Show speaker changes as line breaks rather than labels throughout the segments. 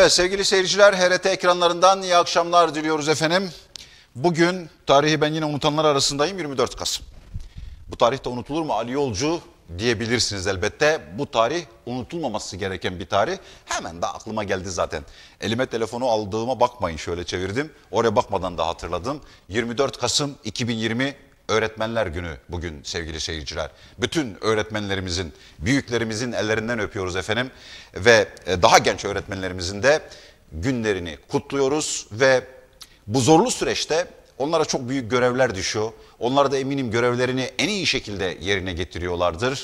Evet sevgili seyirciler, HRT ekranlarından iyi akşamlar diliyoruz efendim. Bugün tarihi ben yine unutanlar arasındayım, 24 Kasım. Bu tarihte unutulur mu Ali Yolcu diyebilirsiniz elbette. Bu tarih unutulmaması gereken bir tarih. Hemen de aklıma geldi zaten. Elime telefonu aldığıma bakmayın, şöyle çevirdim. Oraya bakmadan da hatırladım. 24 Kasım 2020 Öğretmenler Günü bugün sevgili seyirciler. Bütün öğretmenlerimizin, büyüklerimizin ellerinden öpüyoruz efendim. Ve daha genç öğretmenlerimizin de günlerini kutluyoruz. Ve bu zorlu süreçte onlara çok büyük görevler düşüyor. Onlar da eminim görevlerini en iyi şekilde yerine getiriyorlardır.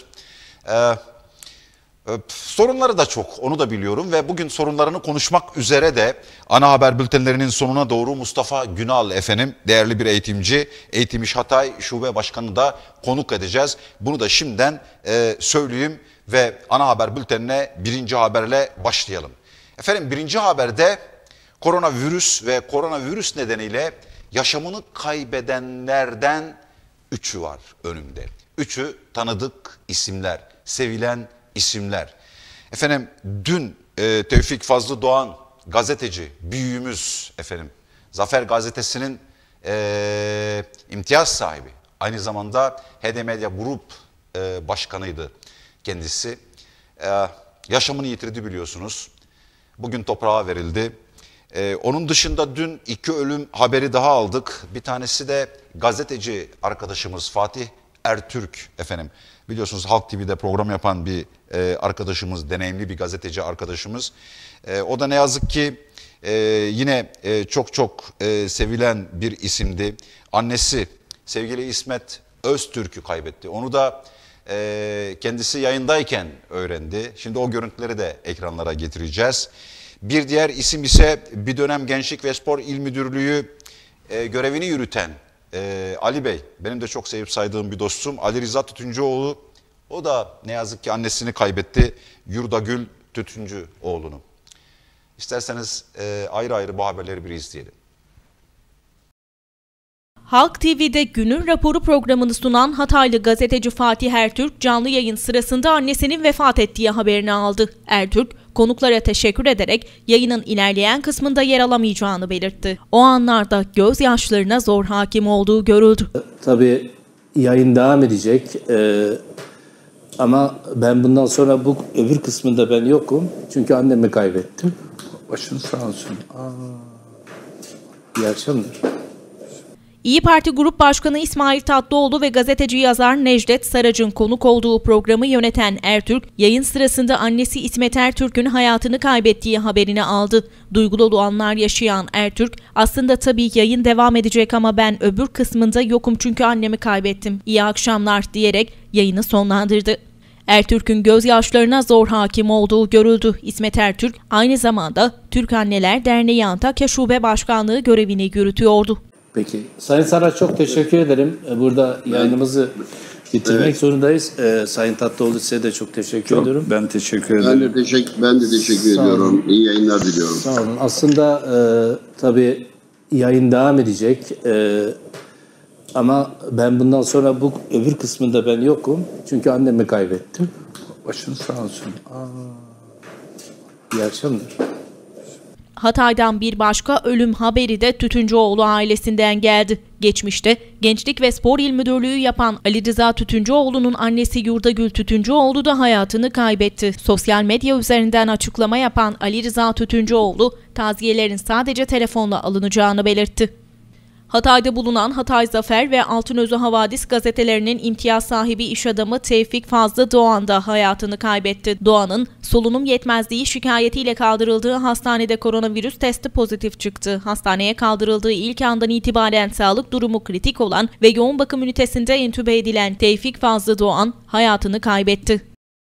Sorunları da çok, onu da biliyorum ve bugün sorunlarını konuşmak üzere de ana haber bültenlerinin sonuna doğru Mustafa Günal efendim, değerli bir eğitimci, Eğitim İş Hatay Şube Başkanı da konuk edeceğiz. Bunu da şimdiden söyleyeyim ve ana haber bültenine birinci haberle başlayalım. Efendim birinci haberde koronavirüs ve koronavirüs nedeniyle yaşamını kaybedenlerden 3'ü var önümde. 3'ü tanıdık isimler, sevilen isimler. Efendim dün Tevfik Fazlı Doğan gazeteci, büyüğümüz efendim, Zafer Gazetesi'nin imtiyaz sahibi. Aynı zamanda HD Medya Grup başkanıydı kendisi. Yaşamını yitirdi biliyorsunuz. Bugün toprağa verildi. Onun dışında dün 2 ölüm haberi daha aldık. Bir tanesi de gazeteci arkadaşımız Fatih Ertürk efendim. Biliyorsunuz Halk TV'de program yapan bir arkadaşımız, deneyimli bir gazeteci arkadaşımız. O da ne yazık ki yine çok sevilen bir isimdi. Annesi sevgili İsmet Öztürk'ü kaybetti. Onu da kendisi yayındayken öğrendi. Şimdi o görüntüleri de ekranlara getireceğiz. Bir diğer isim ise bir dönem Gençlik ve Spor İl Müdürlüğü görevini yürüten Ali Bey. Benim de çok sevip saydığım bir dostum Ali Rıza Tütüncüoğlu. O da ne yazık ki annesini kaybetti, Yurdagül Tütüncüoğlu'nu. İsterseniz ayrı ayrı bu haberleri bir izleyelim.
Halk TV'de günün raporu programını sunan Hataylı gazeteci Fatih Ertürk canlı yayın sırasında annesinin vefat ettiği haberini aldı. Ertürk konuklara teşekkür ederek yayının ilerleyen kısmında yer alamayacağını belirtti. O anlarda gözyaşlarına zor hakim olduğu görüldü.
Tabii yayın devam edecek ama ben bundan sonra bu öbür kısmında ben yokum. Çünkü annemi kaybettim.
Başın sağ olsun.
İyi akşamlar.
İYİ Parti Grup Başkanı İsmail Tatlıoğlu ve gazeteci yazar Necdet Sarac'ın konuk olduğu programı yöneten Ertürk, yayın sırasında annesi İsmet Ertürk'ün hayatını kaybettiği haberini aldı. Duygulu anlar yaşayan Ertürk, aslında tabii yayın devam edecek ama ben öbür kısmında yokum çünkü annemi kaybettim. İyi akşamlar diyerek yayını sonlandırdı. Ertürk'ün gözyaşlarına zor hakim olduğu görüldü. İsmet Ertürk aynı zamanda Türk Anneler Derneği Antakya Şube Başkanlığı görevini yürütüyordu.
Peki. Sayın Saraç çok teşekkür ederim. Burada yayınımızı bitirmek zorundayız. Sayın Tatlıoğlu size de çok teşekkür ediyorum.
Ben teşekkür ederim.
Ben de teşekkür ediyorum. İyi yayınlar diliyorum.
Sağ olun. Aslında tabii yayın devam edecek. Ama ben bundan sonra bu öbür kısmında ben yokum. Çünkü annemi kaybettim.
Başın sağ olsun.
İyi akşamlar.
Hatay'dan bir başka ölüm haberi de Tütüncüoğlu ailesinden geldi. Geçmişte Gençlik ve Spor İl Müdürlüğü yapan Ali Rıza Tütüncüoğlu'nun annesi Yurdagül Tütüncüoğlu da hayatını kaybetti. Sosyal medya üzerinden açıklama yapan Ali Rıza Tütüncüoğlu, taziyelerin sadece telefonla alınacağını belirtti. Hatay'da bulunan Hatay Zafer ve Altınözü Havadis gazetelerinin imtiyaz sahibi iş adamı Tevfik Fazlı Doğan da hayatını kaybetti. Doğan'ın solunum yetmezliği şikayetiyle kaldırıldığı hastanede koronavirüs testi pozitif çıktı. Hastaneye kaldırıldığı ilk andan itibaren sağlık durumu kritik olan ve yoğun bakım ünitesinde entübe edilen Tevfik Fazlı Doğan hayatını kaybetti.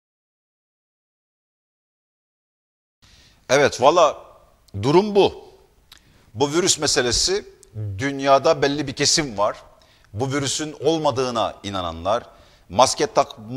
Evet valla durum bu. Bu virüs meselesi, dünyada belli bir kesim var. Bu virüsün olmadığına inananlar, maske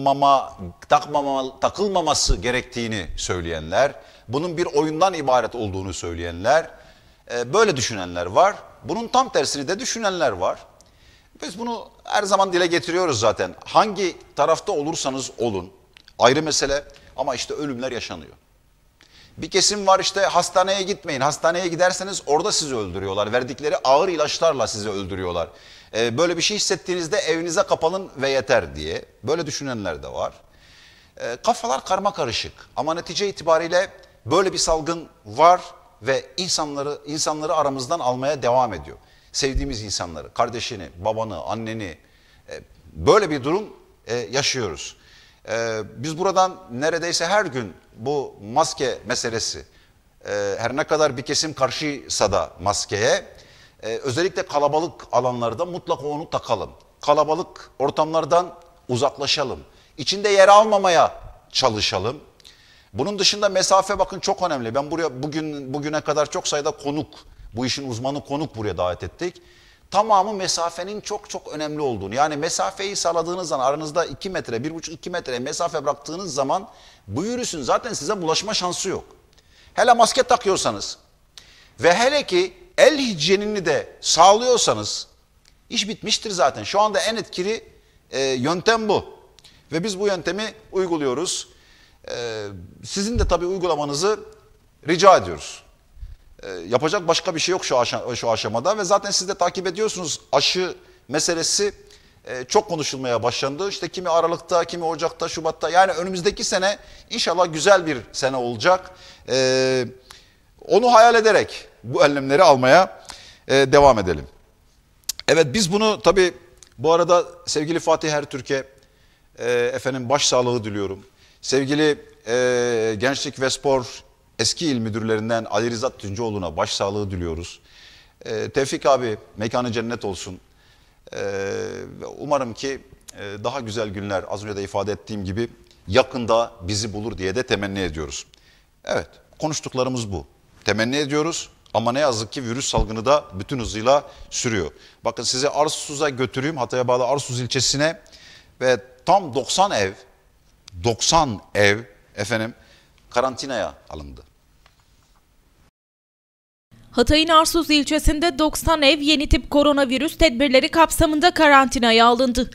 takılmaması gerektiğini söyleyenler, bunun bir oyundan ibaret olduğunu söyleyenler, böyle düşünenler var. Bunun tam tersini de düşünenler var. Biz bunu her zaman dile getiriyoruz zaten. Hangi tarafta olursanız olun, ayrı mesele ama işte ölümler yaşanıyor. Bir kesim var işte hastaneye gitmeyin. Hastaneye giderseniz orada sizi öldürüyorlar. Verdikleri ağır ilaçlarla sizi öldürüyorlar. Böyle bir şey hissettiğinizde evinize kapanın ve yeter diye. Böyle düşünenler de var. Kafalar karma karışık ama netice itibariyle böyle bir salgın var ve insanları aramızdan almaya devam ediyor. Sevdiğimiz insanları, kardeşini, babanı, anneni, böyle bir durum yaşıyoruz. Biz buradan neredeyse her gün bu maske meselesi, her ne kadar bir kesim karşıysa da maskeye, özellikle kalabalık alanlarda mutlaka onu takalım. Kalabalık ortamlardan uzaklaşalım. İçinde yer almamaya çalışalım. Bunun dışında mesafe bakın çok önemli. Ben buraya bugüne kadar çok sayıda konuk, bu işin uzmanı konuk buraya davet ettik. Tamamı mesafenin çok çok önemli olduğunu. Yani mesafeyi sağladığınız zaman aranızda 2 metre, 1,5-2 metre mesafe bıraktığınız zaman bu virüsün zaten size bulaşma şansı yok. Hele maske takıyorsanız ve hele ki el hijyenini de sağlıyorsanız iş bitmiştir zaten. Şu anda en etkili yöntem bu. Ve biz bu yöntemi uyguluyoruz. Sizin de tabii uygulamanızı rica ediyoruz. Yapacak başka bir şey yok şu aşamada ve zaten siz de takip ediyorsunuz. Aşı meselesi çok konuşulmaya başlandı. İşte kimi Aralık'ta, kimi Ocak'ta, Şubat'ta. Yani önümüzdeki sene inşallah güzel bir sene olacak. Onu hayal ederek bu önlemleri almaya devam edelim. Evet, biz bunu tabii bu arada sevgili Fatih Ertürk'e efendim başsağlığı diliyorum. Sevgili Gençlik ve Spor eski il müdürlerinden Ali Rıza Tütüncüoğlu'na başsağlığı diliyoruz. Tevfik abi mekanı cennet olsun. Umarım ki daha güzel günler, az önce de ifade ettiğim gibi yakında bizi bulur diye de temenni ediyoruz. Evet, konuştuklarımız bu. Temenni ediyoruz ama ne yazık ki virüs salgını da bütün hızıyla sürüyor. Bakın sizi Arsuz'a götüreyim, Hatay'a bağlı Arsuz ilçesine ve tam 90 ev efendim karantinaya alındı.
Hatay'ın Arsuz ilçesinde 90 ev yeni tip koronavirüs tedbirleri kapsamında karantinaya alındı.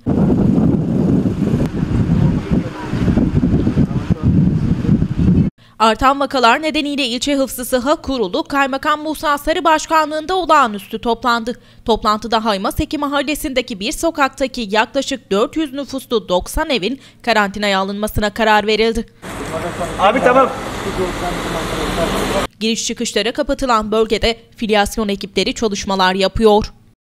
Artan vakalar nedeniyle ilçe Hıfzı Sıha Kurulu, Kaymakam Musa Sarı başkanlığında olağanüstü toplandı. Toplantıda Haymaseki mahallesindeki bir sokaktaki yaklaşık 400 nüfuslu 90 evin karantinaya alınmasına karar verildi.
Abi tamam.
Giriş çıkışlara kapatılan bölgede filyasyon ekipleri çalışmalar yapıyor.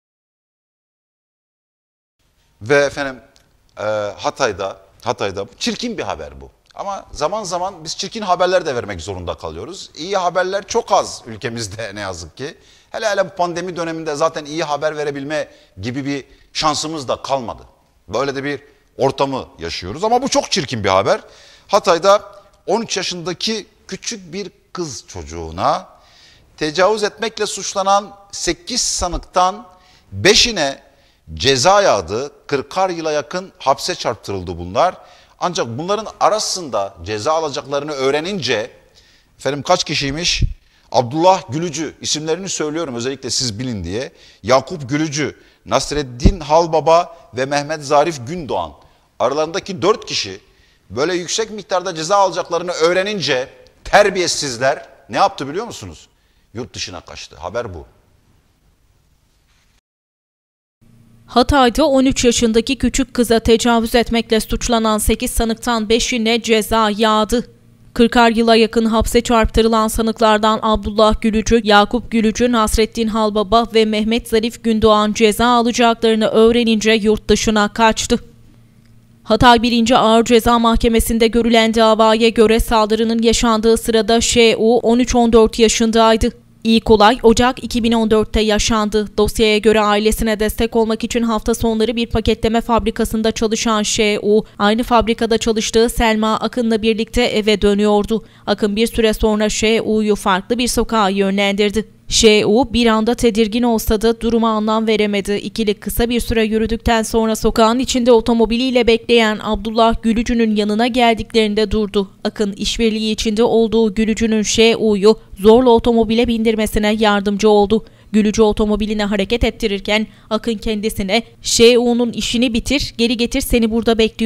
Ve efendim Hatay'da çirkin bir haber bu. Ama zaman zaman biz çirkin haberler de vermek zorunda kalıyoruz. İyi haberler çok az ülkemizde ne yazık ki. Hele bu pandemi döneminde zaten iyi haber verebilme gibi bir şansımız da kalmadı. Böyle de bir ortamı yaşıyoruz ama bu çok çirkin bir haber. Hatay'da 13 yaşındaki küçük bir kız çocuğuna tecavüz etmekle suçlanan 8 sanıktan 5'ine ceza yağdı. 40'ar yıla yakın hapse çarptırıldı bunlar. Ancak bunların arasında ceza alacaklarını öğrenince efendim kaç kişiymiş? Abdullah Gülücü, isimlerini söylüyorum özellikle siz bilin diye. Yakup Gülücü, Nasreddin Halbaba ve Mehmet Zarif Gündoğan. Aralarındaki 4 kişi böyle yüksek miktarda ceza alacaklarını öğrenince terbiyesizler ne yaptı biliyor musunuz? Yurt dışına kaçtı. Haber bu.
Hatay'da 13 yaşındaki küçük kıza tecavüz etmekle suçlanan 8 sanıktan 5'ine ceza yağdı. 40'ar yıla yakın hapse çarptırılan sanıklardan Abdullah Gülücü, Yakup Gülücü, Nasreddin Halbaba ve Mehmet Zarif Gündoğan ceza alacaklarını öğrenince yurt dışına kaçtı. Hatay 1. Ağır Ceza Mahkemesi'nde görülen davaya göre saldırının yaşandığı sırada Ş.U. 13-14 yaşındaydı. İlk olay Ocak 2014'te yaşandı. Dosyaya göre ailesine destek olmak için hafta sonları bir paketleme fabrikasında çalışan Ş.U. aynı fabrikada çalıştığı Selma Akın'la birlikte eve dönüyordu. Akın bir süre sonra Ş.U.'yu farklı bir sokağa yönlendirdi. Ş.U. bir anda tedirgin olsa da duruma anlam veremedi. İkili kısa bir süre yürüdükten sonra sokağın içinde otomobiliyle bekleyen Abdullah Gülücü'nün yanına geldiklerinde durdu. Akın işbirliği içinde olduğu Gülücü'nün Ş.U.'yu zorla otomobile bindirmesine yardımcı oldu. Gülücü otomobiline hareket ettirirken Akın kendisine "Ş.U.'nun işini bitir, geri getir seni burada bekliyorum"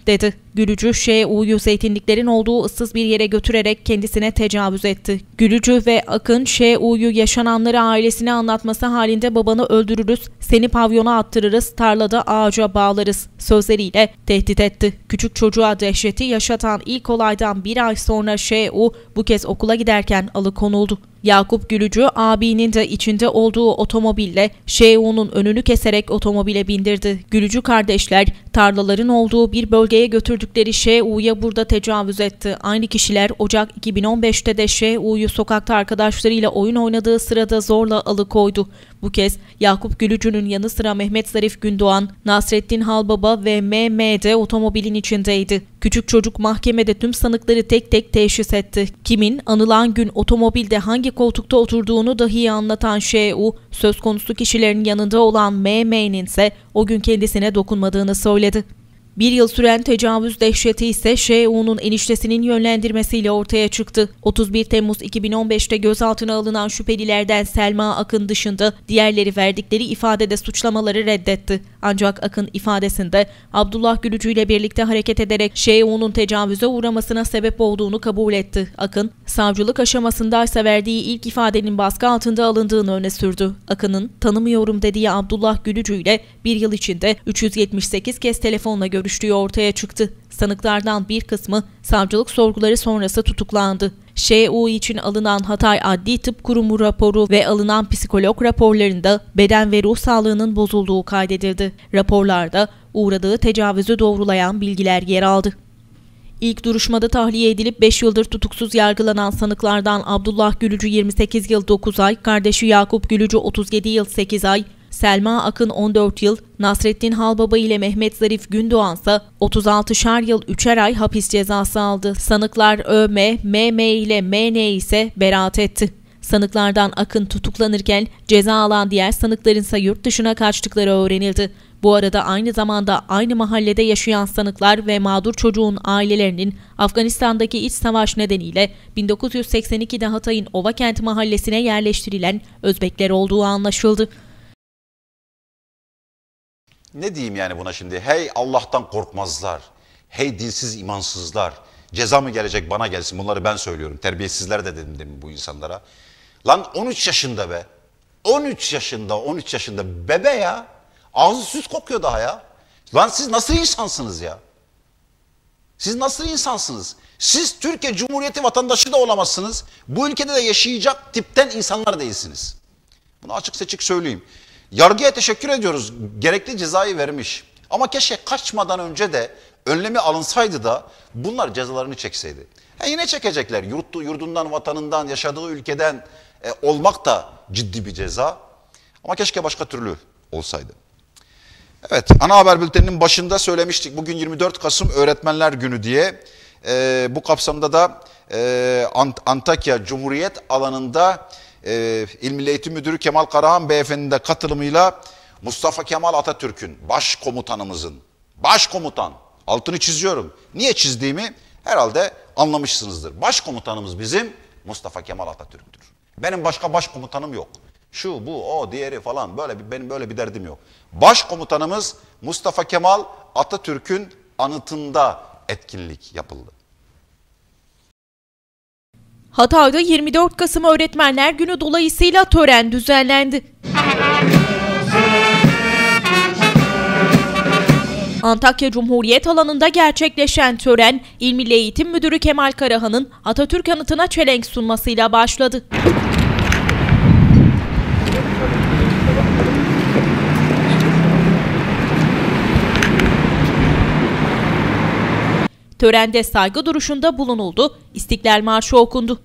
dedi. Gülücü, Ş.U.'yu zeytinliklerin olduğu ıssız bir yere götürerek kendisine tecavüz etti. Gülücü ve Akın, Ş.U.'yu yaşananları ailesine anlatması halinde babanı öldürürüz, seni pavyona attırırız, tarlada ağaca bağlarız sözleriyle tehdit etti. Küçük çocuğa dehşeti yaşatan ilk olaydan bir ay sonra Ş.U. bu kez okula giderken alıkonuldu. Yakup Gülücü, abinin de içinde olduğu otomobille Ş.U.'nun önünü keserek otomobile bindirdi. Gülücü kardeşler, tarlaların olduğu bir bölgeye götürdükleri Ş.U.'ya burada tecavüz etti. Aynı kişiler Ocak 2015'te de Ş.U.'yu sokakta arkadaşlarıyla oyun oynadığı sırada zorla alıkoydu. Bu kez Yakup Gülücü'nün yanı sıra Mehmet Zarif Gündoğan, Nasrettin Halbaba ve M.M.'de otomobilin içindeydi. Küçük çocuk mahkemede tüm sanıkları tek tek teşhis etti. Kimin anılan gün otomobilde hangi koltukta oturduğunu dahi anlatan Ş.U., söz konusu kişilerin yanında olan M.M.'nin ise o gün kendisine dokunmadığını söyledi. Bir yıl süren tecavüz dehşeti ise Ş.U.'nun eniştesinin yönlendirmesiyle ortaya çıktı. 31 Temmuz 2015'te gözaltına alınan şüphelilerden Selma Akın dışında diğerleri verdikleri ifadede suçlamaları reddetti. Ancak Akın ifadesinde Abdullah Gülücü ile birlikte hareket ederek Ş.U.'nun tecavüze uğramasına sebep olduğunu kabul etti. Akın, savcılık aşamasındaysa verdiği ilk ifadenin baskı altında alındığını öne sürdü. Akın'ın tanımıyorum dediği Abdullah Gülücü ile bir yıl içinde 378 kez telefonla görüştüğü ortaya çıktı. Sanıklardan bir kısmı savcılık sorguları sonrası tutuklandı. Ş.U. için alınan Hatay Adli Tıp Kurumu raporu ve alınan psikolog raporlarında beden ve ruh sağlığının bozulduğu kaydedildi. Raporlarda uğradığı tecavüzü doğrulayan bilgiler yer aldı. İlk duruşmada tahliye edilip 5 yıldır tutuksuz yargılanan sanıklardan Abdullah Gülücü 28 yıl 9 ay, kardeşi Yakup Gülücü 37 yıl 8 ay, Selma Akın 14 yıl, Nasrettin Halbaba ile Mehmet Zarif Gündoğan ise 36'şar yıl 3'er ay hapis cezası aldı. Sanıklar Ö.M., M.M. ile M.N. ise beraat etti. Sanıklardan Akın tutuklanırken ceza alan diğer sanıkların ise yurt dışına kaçtıkları öğrenildi. Bu arada aynı zamanda aynı mahallede yaşayan sanıklar ve mağdur çocuğun ailelerinin Afganistan'daki iç savaş nedeniyle 1982'de Hatay'ın Ovakent mahallesine yerleştirilen Özbekler olduğu anlaşıldı.
Ne diyeyim yani buna şimdi? Hey Allah'tan korkmazlar. Hey dilsiz imansızlar. Ceza mı gelecek bana gelsin? Bunları ben söylüyorum. Terbiyesizler de dedim demin bu insanlara. Lan 13 yaşında be. 13 yaşında bebe ya. Ağzı süt kokuyor daha ya. Lan siz nasıl insansınız ya? Siz nasıl insansınız? Siz Türkiye Cumhuriyeti vatandaşı da olamazsınız. Bu ülkede de yaşayacak tipten insanlar değilsiniz. Bunu açık seçik söyleyeyim. Yargıya teşekkür ediyoruz. Gerekli cezayı vermiş. Ama keşke kaçmadan önce de önlemi alınsaydı da bunlar cezalarını çekseydi. Yine çekecekler. Yurdundan, vatanından, yaşadığı ülkeden olmak da ciddi bir ceza. Ama keşke başka türlü olsaydı. Evet, ana haber bülteninin başında söylemiştik. Bugün 24 Kasım Öğretmenler Günü diye. Bu kapsamda da Antakya Cumhuriyet alanında İl Milli Eğitim Müdürü Kemal Karahan Beyefendi'nin de katılımıyla Mustafa Kemal Atatürk'ün, başkomutanımızın, başkomutan, altını çiziyorum. Niye çizdiğimi herhalde anlamışsınızdır. Başkomutanımız bizim Mustafa Kemal Atatürk'tür. Benim başka başkomutanım yok. Şu, bu, o, diğeri falan benim böyle bir derdim yok. Başkomutanımız Mustafa Kemal Atatürk'ün anıtında etkinlik yapıldı.
Hatay'da 24 Kasım Öğretmenler Günü dolayısıyla tören düzenlendi. Antakya Cumhuriyet alanında gerçekleşen tören, İl Milli Eğitim Müdürü Kemal Karahan'ın Atatürk anıtına çelenk sunmasıyla başladı. Törende saygı duruşunda bulunuldu, İstiklal Marşı okundu.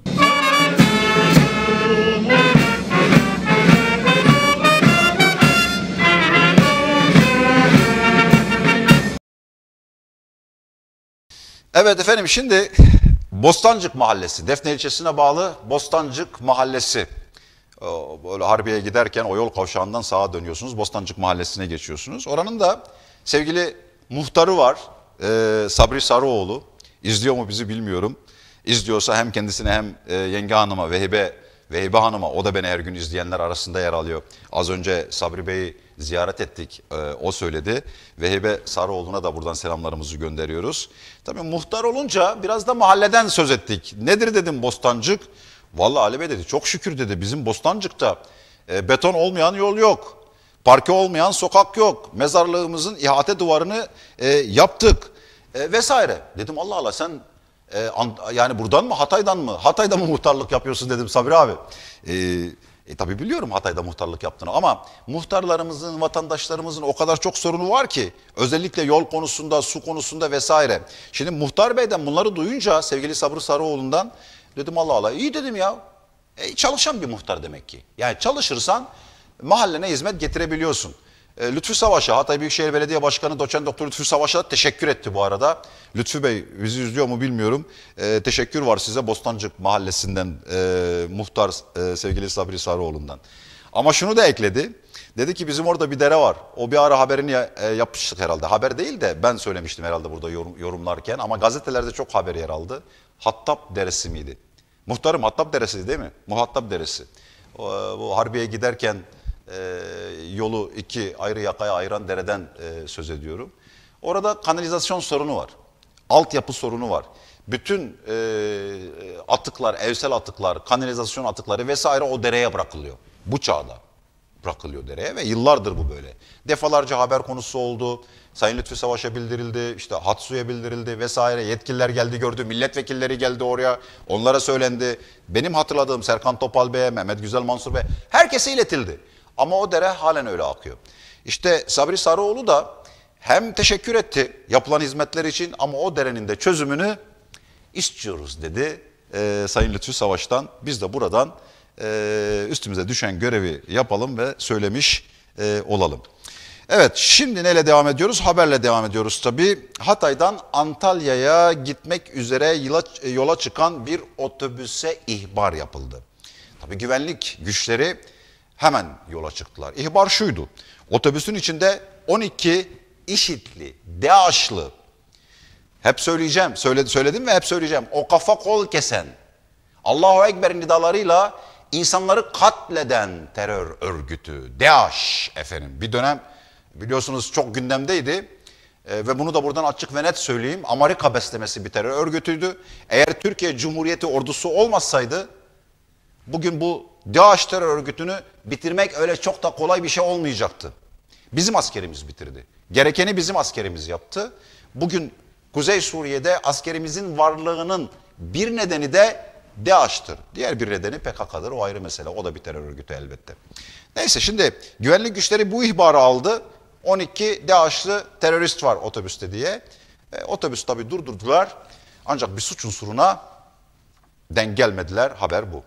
Evet efendim, şimdi Bostancık Mahallesi, Defne ilçesine bağlı Bostancık Mahallesi. Böyle Harbiye'ye giderken o yol kavşağından sağa dönüyorsunuz, Bostancık Mahallesi'ne geçiyorsunuz. Oranın da sevgili muhtarı var, Sabri Sarıoğlu. İzliyor mu bizi bilmiyorum. İzliyorsa hem kendisine hem yenge hanıma Vehbi Hanım'a, o da beni her gün izleyenler arasında yer alıyor. Az önce Sabri Bey'i ziyaret ettik, o söyledi. Vehbi Sarıoğlu'na da buradan selamlarımızı gönderiyoruz. Tabii muhtar olunca biraz da mahalleden söz ettik. Nedir dedim Bostancık? Vallahi Ali Bey dedi, çok şükür dedi, bizim Bostancık'ta beton olmayan yol yok. Parke olmayan sokak yok. Mezarlığımızın ihate duvarını yaptık vesaire. Dedim Allah Allah, sen yani buradan mı, Hatay'dan mı? Hatay'da mı muhtarlık yapıyorsun dedim Sabri abi. Tabii biliyorum Hatay'da muhtarlık yaptığını, ama muhtarlarımızın, vatandaşlarımızın o kadar çok sorunu var ki, özellikle yol konusunda, su konusunda vesaire. Şimdi Muhtar Bey'den bunları duyunca, sevgili Sabri Sarıoğlu'ndan, dedim Allah Allah, iyi dedim ya. Çalışan bir muhtar demek ki. Yani çalışırsan mahallene hizmet getirebiliyorsun. Lütfü Savaş'a, Hatay Büyükşehir Belediye Başkanı Doçent Doktor Lütfü Savaş'a teşekkür etti bu arada. Lütfü Bey bizi izliyor mu bilmiyorum. Teşekkür var size Bostancık Mahallesi'nden, muhtar sevgili Sabri Sarıoğlu'ndan. Ama şunu da ekledi. Dedi ki bizim orada bir dere var. O bir ara haberini yapmıştık herhalde. Haber değil de ben söylemiştim herhalde burada yorumlarken. Ama gazetelerde çok haber yer aldı. Hattab Deresi miydi? Muhtarım Hattab Deresi değil mi? Muhattab Deresi. Bu Harbiye'ye giderken yolu iki ayrı yakaya ayıran dereden söz ediyorum. Orada kanalizasyon sorunu var. Altyapı sorunu var. Bütün atıklar, evsel atıklar, kanalizasyon atıkları vesaire o dereye bırakılıyor. Bu çağda bırakılıyor dereye ve yıllardır bu böyle. Defalarca haber konusu oldu. Sayın Lütfü Savaş'a bildirildi, işte Hatsu'ya bildirildi vesaire. Yetkililer geldi gördü, milletvekilleri geldi oraya. Onlara söylendi. Benim hatırladığım Serkan Topal Bey'e, Mehmet Güzel Mansur Bey, herkese iletildi. Ama o dere halen öyle akıyor. İşte Sabri Sarıoğlu da hem teşekkür etti yapılan hizmetler için, ama o derenin de çözümünü istiyoruz dedi Sayın Lütfü Savaş'tan. Biz de buradan üstümüze düşen görevi yapalım ve söylemiş olalım. Evet, şimdi neyle devam ediyoruz? Haberle devam ediyoruz tabii. Hatay'dan Antalya'ya gitmek üzere yola çıkan bir otobüse ihbar yapıldı. Tabii güvenlik güçleri hemen yola çıktılar. İhbar şuydu: otobüsün içinde 12 IŞİD'li, DAEŞ'lı, hep söyleyeceğim, söyledim ve hep söyleyeceğim, o kafa kol kesen, Allahu Ekber nidalarıyla insanları katleden terör örgütü DAEŞ efendim. Bir dönem biliyorsunuz çok gündemdeydi ve bunu da buradan açık ve net söyleyeyim, Amerika beslemesi bir terör örgütüydü. Eğer Türkiye Cumhuriyeti ordusu olmasaydı bugün bu DAEŞ terör örgütünü bitirmek öyle çok da kolay bir şey olmayacaktı. Bizim askerimiz bitirdi. Gerekeni bizim askerimiz yaptı. Bugün Kuzey Suriye'de askerimizin varlığının bir nedeni de DAEŞ'tır. Diğer bir nedeni PKK'dır. O ayrı mesele. O da bir terör örgütü elbette. Neyse, şimdi güvenlik güçleri bu ihbarı aldı. 12 DAEŞ'lı terörist var otobüste diye. Otobüs tabii durdurdular. Ancak bir suç unsuruna denk gelmediler. Haber bu.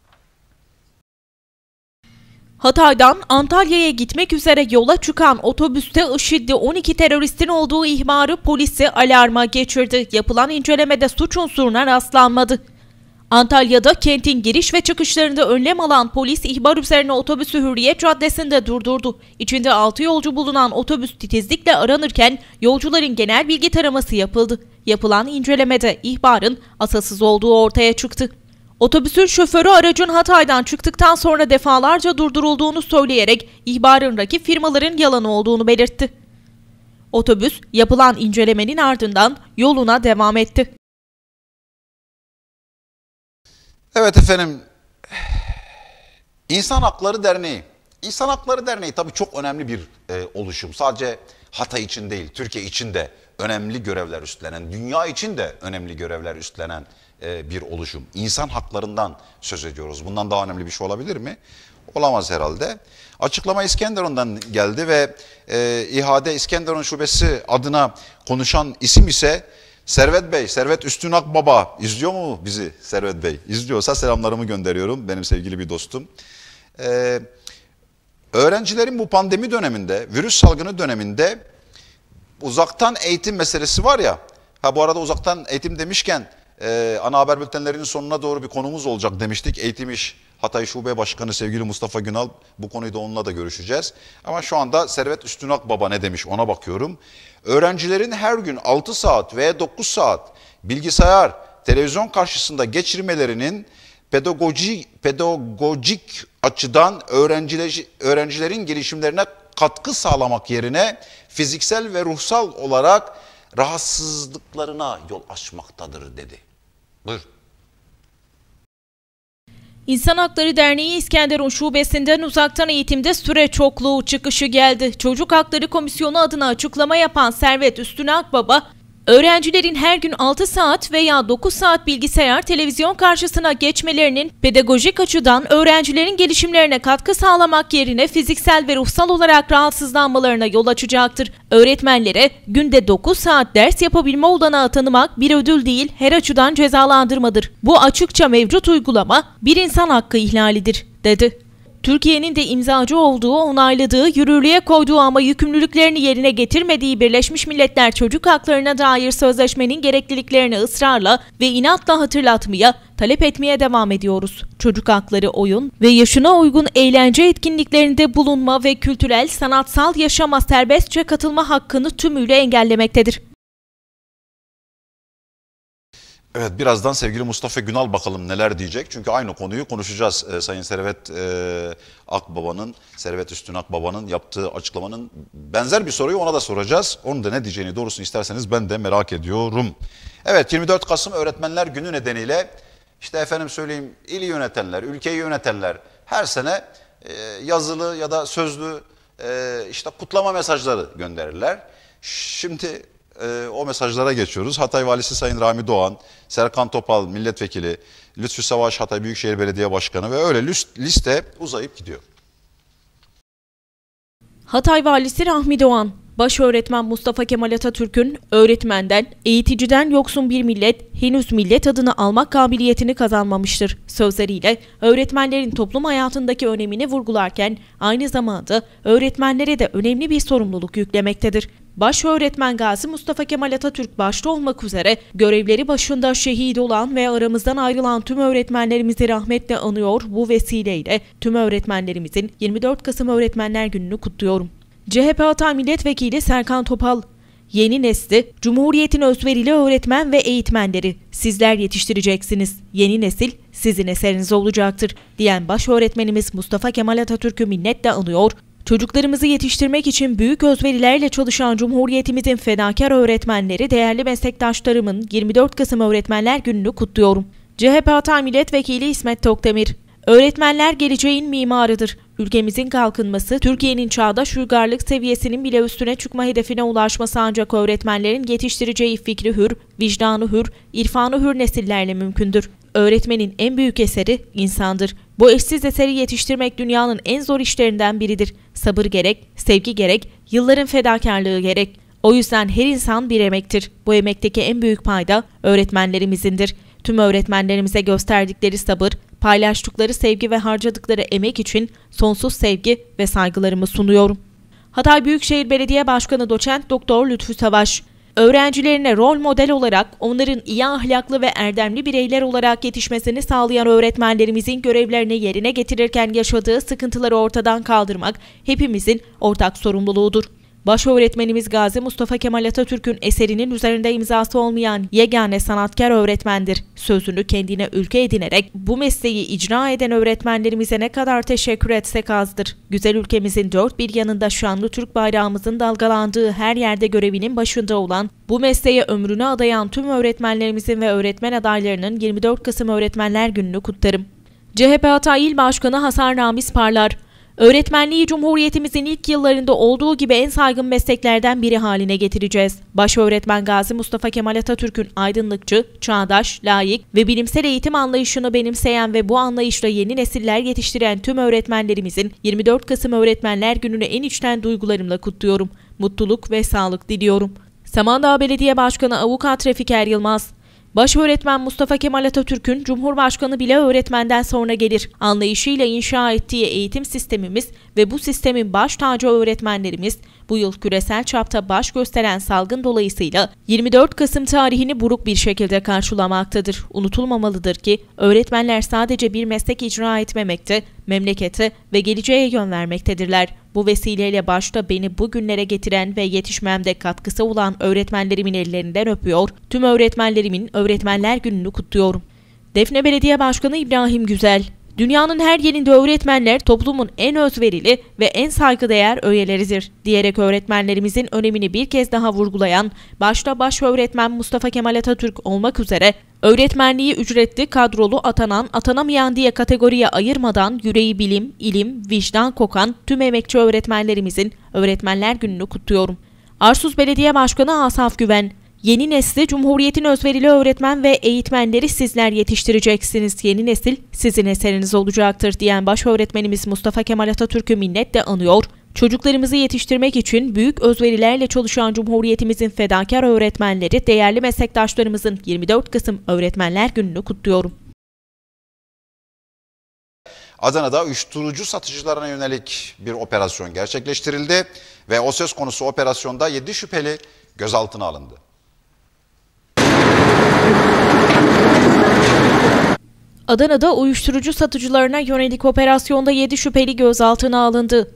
Hatay'dan Antalya'ya gitmek üzere yola çıkan otobüste IŞİD'li 12 teröristin olduğu ihbarı polisi alarma geçirdi. Yapılan incelemede suç unsuruna rastlanmadı. Antalya'da kentin giriş ve çıkışlarında önlem alan polis ihbar üzerine otobüsü Hürriyet Caddesi'nde durdurdu. İçinde 6 yolcu bulunan otobüs titizlikle aranırken yolcuların genel bilgi taraması yapıldı. Yapılan incelemede ihbarın asılsız olduğu ortaya çıktı. Otobüsün şoförü aracın Hatay'dan çıktıktan sonra defalarca durdurulduğunu söyleyerek ihbarın rakip firmaların yalan olduğunu belirtti. Otobüs yapılan incelemenin ardından yoluna devam etti.
Evet efendim, İnsan Hakları Derneği. İnsan Hakları Derneği tabii çok önemli bir oluşum. Sadece Hatay için değil, Türkiye için de önemli görevler üstlenen, dünya için de önemli görevler üstlenen bir oluşum. İnsan haklarından söz ediyoruz. Bundan daha önemli bir şey olabilir mi? Olamaz herhalde. Açıklama İskenderun'dan geldi ve İHA'de İskenderun Şubesi adına konuşan isim ise Servet Bey, Servet Üstünak Baba. İzliyor mu bizi Servet Bey? İzliyorsa selamlarımı gönderiyorum, benim sevgili bir dostum. Öğrencilerin bu pandemi döneminde, virüs salgını döneminde uzaktan eğitim meselesi var ya. Bu arada uzaktan eğitim demişken ana haber bültenlerinin sonuna doğru bir konumuz olacak demiştik. Eğitim İş Hatay Şube Başkanı sevgili Mustafa Günal, bu konuyu da onunla da görüşeceğiz. Ama şu anda Servet Üstünak Baba ne demiş ona bakıyorum. Öğrencilerin her gün 6 saat veya 9 saat bilgisayar, televizyon karşısında geçirmelerinin pedagojik açıdan öğrencilerin gelişimlerine katkı sağlamak yerine fiziksel ve ruhsal olarak rahatsızlıklarına yol açmaktadır dedi. Buyur.
İnsan Hakları Derneği İskenderun Şubesi'nden uzaktan eğitimde süre çokluğu çıkışı geldi. Çocuk Hakları Komisyonu adına açıklama yapan Servet Üstün Akbaba, öğrencilerin her gün 6 saat veya 9 saat bilgisayar, televizyon karşısına geçmelerinin pedagojik açıdan öğrencilerin gelişimlerine katkı sağlamak yerine fiziksel ve ruhsal olarak rahatsızlanmalarına yol açacaktır. Öğretmenlere günde 9 saat ders yapabilme olanağı tanımak bir ödül değil, her açıdan cezalandırmadır. Bu açıkça mevcut uygulama bir insan hakkı ihlalidir, dedi. Türkiye'nin de imzacı olduğu, onayladığı, yürürlüğe koyduğu ama yükümlülüklerini yerine getirmediği Birleşmiş Milletler Çocuk Haklarına dair sözleşmenin gerekliliklerini ısrarla ve inatla hatırlatmaya, talep etmeye devam ediyoruz. Çocuk hakları oyun ve yaşına uygun eğlence etkinliklerinde bulunma ve kültürel, sanatsal yaşama serbestçe katılma hakkını tümüyle engellemektedir.
Evet, birazdan sevgili Mustafa Günal bakalım neler diyecek. Çünkü aynı konuyu konuşacağız. Sayın Servet Üstün Akbaba'nın yaptığı açıklamanın benzer bir soruyu ona da soracağız. Onun da ne diyeceğini doğrusunu isterseniz ben de merak ediyorum. Evet, 24 Kasım Öğretmenler Günü nedeniyle işte efendim söyleyeyim ili yönetenler, ülkeyi yönetenler her sene yazılı ya da sözlü işte kutlama mesajları gönderirler. Şimdi o mesajlara geçiyoruz. Hatay Valisi Sayın Rami Doğan, Serkan Topal Milletvekili, Lütfü Savaş Hatay Büyükşehir Belediye Başkanı ve öyle liste uzayıp gidiyor.
Hatay Valisi Rahmi Doğan, Başöğretmen Mustafa Kemal Atatürk'ün öğretmenden, eğiticiden yoksun bir millet henüz millet adını almak kabiliyetini kazanmamıştır sözleriyle öğretmenlerin toplum hayatındaki önemini vurgularken aynı zamanda öğretmenlere de önemli bir sorumluluk yüklemektedir. Başöğretmen Gazi Mustafa Kemal Atatürk başta olmak üzere görevleri başında şehit olan ve aramızdan ayrılan tüm öğretmenlerimizi rahmetle anıyor, bu vesileyle tüm öğretmenlerimizin 24 Kasım Öğretmenler Günü'nü kutluyorum. CHP Hatay Milletvekili Serkan Topal, yeni nesli, Cumhuriyet'in özverili öğretmen ve eğitmenleri sizler yetiştireceksiniz. Yeni nesil sizin eseriniz olacaktır diyen başöğretmenimiz Mustafa Kemal Atatürk'ü minnetle anıyor, çocuklarımızı yetiştirmek için büyük özverilerle çalışan Cumhuriyetimizin fedakar öğretmenleri, değerli meslektaşlarımın 24 Kasım Öğretmenler Günü'nü kutluyorum. CHP Hatay Milletvekili İsmet Tokdemir, öğretmenler geleceğin mimarıdır. Ülkemizin kalkınması, Türkiye'nin çağdaş uygarlık seviyesinin bile üstüne çıkma hedefine ulaşması ancak öğretmenlerin yetiştireceği fikri hür, vicdanı hür, irfanı hür nesillerle mümkündür. Öğretmenin en büyük eseri insandır. Bu eşsiz eseri yetiştirmek dünyanın en zor işlerinden biridir. Sabır gerek, sevgi gerek, yılların fedakarlığı gerek. O yüzden her insan bir emektir. Bu emekteki en büyük payda öğretmenlerimizindir. Tüm öğretmenlerimize gösterdikleri sabır, paylaştıkları sevgi ve harcadıkları emek için sonsuz sevgi ve saygılarımı sunuyorum. Hatay Büyükşehir Belediye Başkanı Doçent Doktor Lütfü Savaş, öğrencilerine rol model olarak onların iyi ahlaklı ve erdemli bireyler olarak yetişmesini sağlayan öğretmenlerimizin görevlerini yerine getirirken yaşadığı sıkıntıları ortadan kaldırmak hepimizin ortak sorumluluğudur. Başöğretmenimiz Gazi Mustafa Kemal Atatürk'ün eserinin üzerinde imzası olmayan yegane sanatkar öğretmendir. Sözünü kendine ülke edinerek bu mesleği icra eden öğretmenlerimize ne kadar teşekkür etsek azdır. Güzel ülkemizin dört bir yanında şanlı Türk bayrağımızın dalgalandığı her yerde görevinin başında olan, bu mesleğe ömrünü adayan tüm öğretmenlerimizin ve öğretmen adaylarının 24 Kasım Öğretmenler Günü'nü kutlarım. CHP Hatay İl Başkanı Hasan Ramiz Parlar, öğretmenliği Cumhuriyetimizin ilk yıllarında olduğu gibi en saygın mesleklerden biri haline getireceğiz. Başöğretmen Gazi Mustafa Kemal Atatürk'ün aydınlıkçı, çağdaş, layık ve bilimsel eğitim anlayışını benimseyen ve bu anlayışla yeni nesiller yetiştiren tüm öğretmenlerimizin 24 Kasım Öğretmenler Günü'nü en içten duygularımla kutluyorum. Mutluluk ve sağlık diliyorum. Samandağ Belediye Başkanı Avukat Refiker Yılmaz, Başöğretmen Mustafa Kemal Atatürk'ün Cumhurbaşkanı bile öğretmenden sonra gelir anlayışıyla inşa ettiği eğitim sistemimiz ve bu sistemin baş tacı öğretmenlerimiz bu yıl küresel çapta baş gösteren salgın dolayısıyla 24 Kasım tarihini buruk bir şekilde karşılamaktadır. Unutulmamalıdır ki öğretmenler sadece bir meslek icra etmemekte, memlekete ve geleceğe yön vermektedirler. Bu vesileyle başta beni bugünlere getiren ve yetişmemde katkısı olan öğretmenlerimin ellerinden öpüyor, tüm öğretmenlerimin Öğretmenler Günü'nü kutluyorum. Defne Belediye Başkanı İbrahim Güzel, "Dünyanın her yerinde öğretmenler toplumun en özverili ve en saygıdeğer öğeleridir" diyerek öğretmenlerimizin önemini bir kez daha vurgulayan, başta baş öğretmen Mustafa Kemal Atatürk olmak üzere öğretmenliği ücretli, kadrolu, atanan, atanamayan diye kategoriye ayırmadan yüreği bilim, ilim, vicdan kokan tüm emekçi öğretmenlerimizin Öğretmenler Günü'nü kutluyorum. Arsuz Belediye Başkanı Asaf Güven, "Yeni nesli Cumhuriyet'in özverili öğretmen ve eğitmenleri sizler yetiştireceksiniz. Yeni nesil sizin eseriniz olacaktır" diyen başöğretmenimiz Mustafa Kemal Atatürk'ü minnetle anıyor. Çocuklarımızı yetiştirmek için büyük özverilerle çalışan Cumhuriyetimizin fedakar öğretmenleri, değerli meslektaşlarımızın 24 Kasım Öğretmenler Günü'nü kutluyorum.
Adana'da uyuşturucu satıcılarına yönelik bir operasyon gerçekleştirildi ve o söz konusu operasyonda 7 şüpheli gözaltına alındı.
Adana'da uyuşturucu satıcılarına yönelik operasyonda 7 şüpheli gözaltına alındı.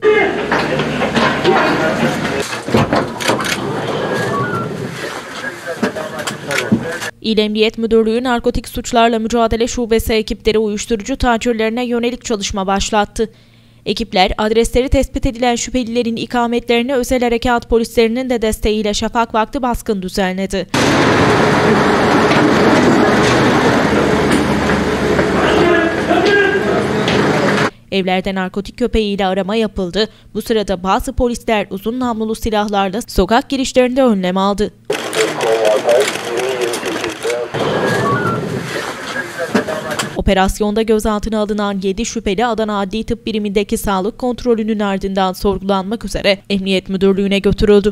İl Emniyet Müdürlüğü Narkotik Suçlarla Mücadele Şubesi ekipleri uyuşturucu tacirlerine yönelik çalışma başlattı. Ekipler, adresleri tespit edilen şüphelilerin ikametlerine özel harekat polislerinin de desteğiyle şafak vakti baskın düzenledi. Evlerde narkotik köpeğiyle arama yapıldı. Bu sırada bazı polisler uzun namlulu silahlarla sokak girişlerinde önlem aldı. Operasyonda gözaltına alınan 7 şüpheli Adana Adli Tıp Birimindeki sağlık kontrolünün ardından sorgulanmak üzere Emniyet Müdürlüğü'ne götürüldü.